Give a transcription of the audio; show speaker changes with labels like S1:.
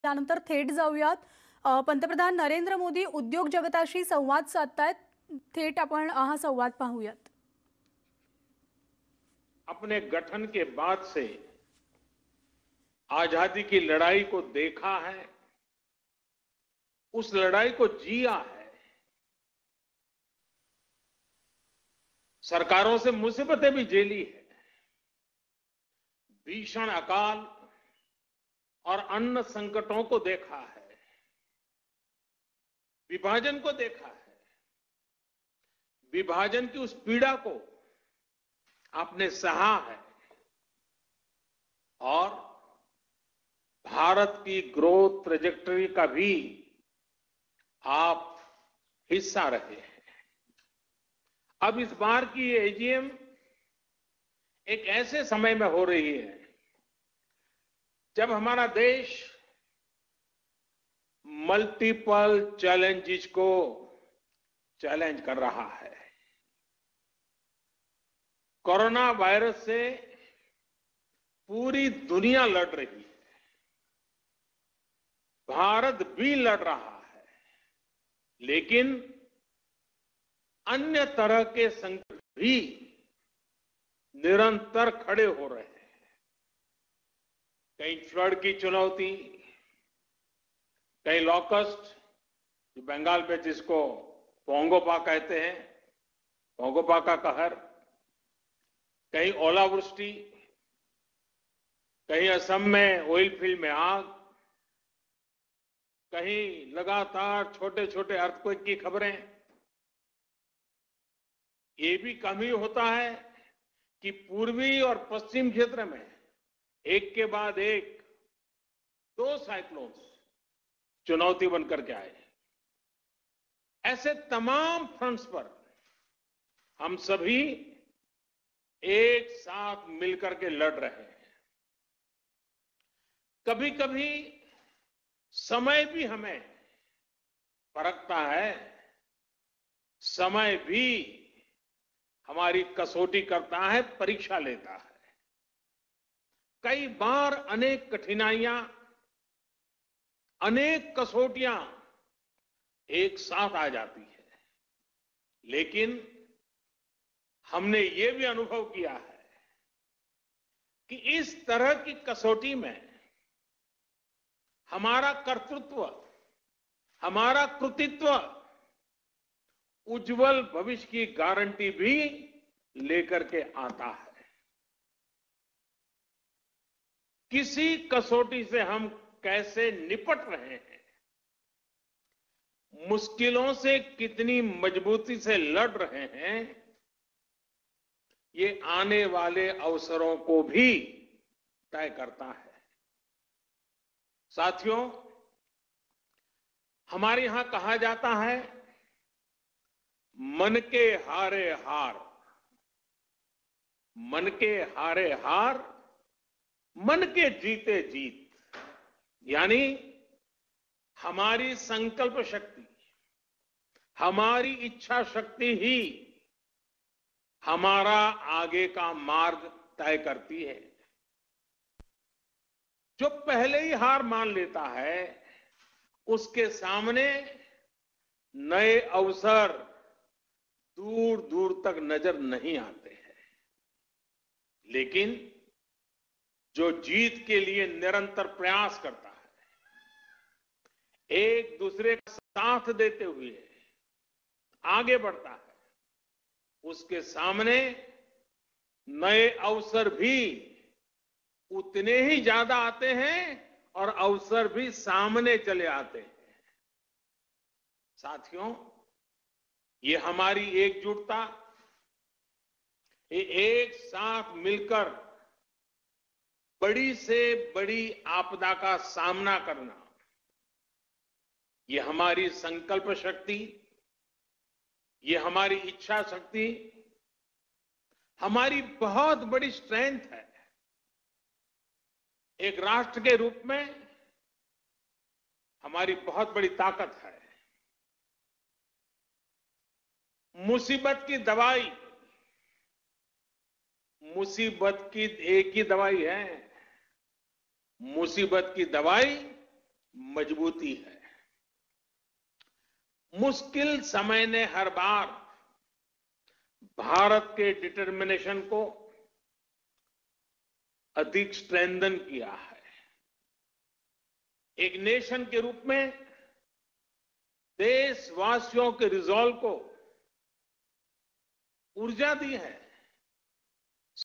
S1: त्यानंतर थेट जाऊयात पंतप्रधान नरेंद्र मोदी उद्योग जगताशी संवाद साधतायत। थेट आपण हा संवाद पाहूयात।
S2: अपने गठन के बाद से आजादी की लड़ाई को देखा है, उस लड़ाई को जिया है। सरकारों से मुसीबतें भी झेली है, भीषण अकाल और अन्न संकटों को देखा है, विभाजन को देखा है। विभाजन की उस पीड़ा को आपने सहा है और भारत की ग्रोथ ट्रेजेक्टरी का भी आप हिस्सा रहे हैं। अब इस बार की ये एजीएम एक ऐसे समय में हो रही है जब हमारा देश मल्टीपल चैलेंजेस को चैलेंज कर रहा है। कोरोना वायरस से पूरी दुनिया लड़ रही है, भारत भी लड़ रहा है, लेकिन अन्य तरह के संकट भी निरंतर खड़े हो रहे हैं। कहीं फ्लड की चुनौती, कहीं लॉकस्ट, जो बंगाल में जिसको पोंगोपा कहते हैं, पोंगोपा का कहर, कहीं ओलावृष्टि, कहीं असम में ऑयल फील्ड में आग, कहीं लगातार छोटे छोटे अर्थक्वेक की खबरें। ये भी कम ही होता है कि पूर्वी और पश्चिम क्षेत्र में एक के बाद एक दो साइक्लोन चुनौती बनकर के आए। ऐसे तमाम फ्रंट्स पर हम सभी एक साथ मिलकर के लड़ रहे हैं। कभी कभी समय भी हमें परखता है, समय भी हमारी कसौटी करता है, परीक्षा लेता है। कई बार अनेक कठिनाइयां, अनेक कसौटियां एक साथ आ जाती है, लेकिन हमने ये भी अनुभव किया है कि इस तरह की कसौटी में हमारा कर्तृत्व, हमारा कृतित्व उज्जवल भविष्य की गारंटी भी लेकर के आता है। किसी कसौटी से हम कैसे निपट रहे हैं, मुश्किलों से कितनी मजबूती से लड़ रहे हैं, ये आने वाले अवसरों को भी तय करता है। साथियों, हमारे यहां कहा जाता है, मन के हारे हार, मन के हारे हार, मन के जीते जीत। यानी हमारी संकल्प शक्ति, हमारी इच्छा शक्ति ही हमारा आगे का मार्ग तय करती है। जो पहले ही हार मान लेता है, उसके सामने नए अवसर दूर दूर तक नजर नहीं आते हैं। लेकिन जो जीत के लिए निरंतर प्रयास करता है, एक दूसरे का साथ देते हुए आगे बढ़ता है, उसके सामने नए अवसर भी उतने ही ज्यादा आते हैं और अवसर भी सामने चले आते हैं। साथियों, ये हमारी एकजुटता, ये एक साथ मिलकर बड़ी से बड़ी आपदा का सामना करना, ये हमारी संकल्प शक्ति, ये हमारी इच्छा शक्ति, हमारी बहुत बड़ी स्ट्रेंथ है। एक राष्ट्र के रूप में हमारी बहुत बड़ी ताकत है। मुसीबत की दवाई, मुसीबत की एक ही दवाई है, मुसीबत की दवाई मजबूती है। मुश्किल समय ने हर बार भारत के डिटर्मिनेशन को अधिक स्ट्रेंथन किया है। एक नेशन के रूप में देशवासियों के रिजॉल्व को ऊर्जा दी है।